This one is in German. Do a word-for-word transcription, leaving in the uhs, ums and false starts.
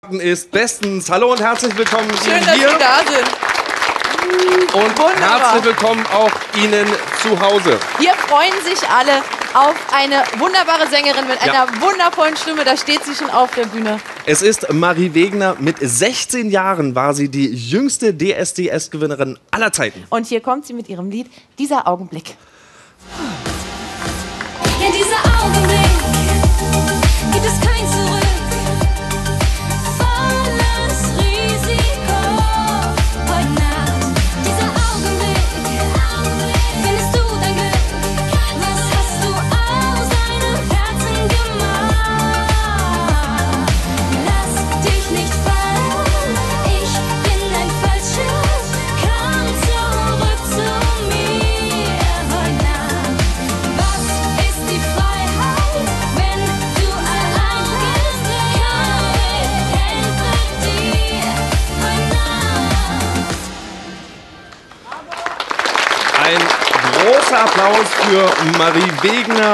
Ist bestens. Hallo und herzlich willkommen Schön, Ihnen dass hier. Sie da sind. Und Wunderbar. herzlich willkommen auch Ihnen zu Hause. Hier freuen sich alle auf eine wunderbare Sängerin mit Ja. einer wundervollen Stimme. Da steht sie schon auf der Bühne. Es ist Marie Wegner. Mit sechzehn Jahren war sie die jüngste D S D S-Gewinnerin aller Zeiten. Und hier kommt sie mit ihrem Lied Dieser Augenblick. Ja, dieser Augenblick gibt es kein Zurück. Volles Risiko. Heute Nacht, dieser Augenblick, findest du dein Glück? Was hast du aus deinem Herzen gemacht? Lass dich nicht fallen, ich bin ein Fallschiff. Komm zurück zu mir heute Nacht. Was ist die Freiheit, wenn du allein bist? Kein Weg helfe dir heute Nacht. Ein großer Applaus für Marie Wegner.